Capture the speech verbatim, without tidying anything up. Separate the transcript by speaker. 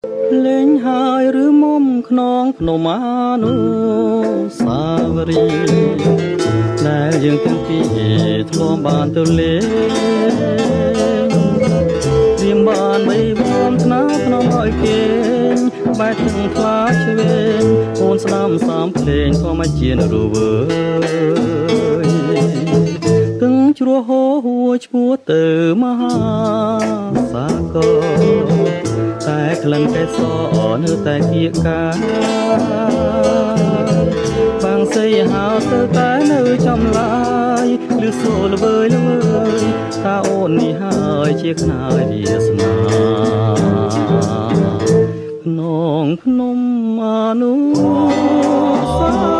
Speaker 1: លេងហើយឬមុំខ្នងភ្នំអានុសាវរីយ៍ដែលយើងទាំងពីរធ្លាប់បានទៅលេងរៀមបានបីវងថ្នាភ្នំឲ្យគេបែកទាំងខ្លាឆ្វេងអូនស្ដាំសាមភ្លេងក៏មកជានរវើយទឹងជ្រោះហូរហួឈ្មោះទៅមហាសាគរតែក្លិនកេសរនៅតែគៀកកាបាំងសីហៅទៅតែនៅចំឡាយឬសូលវើយវើយថាអូននេះហើយជាខ្នើយវាសនាក្នុងភ្នំអនុសា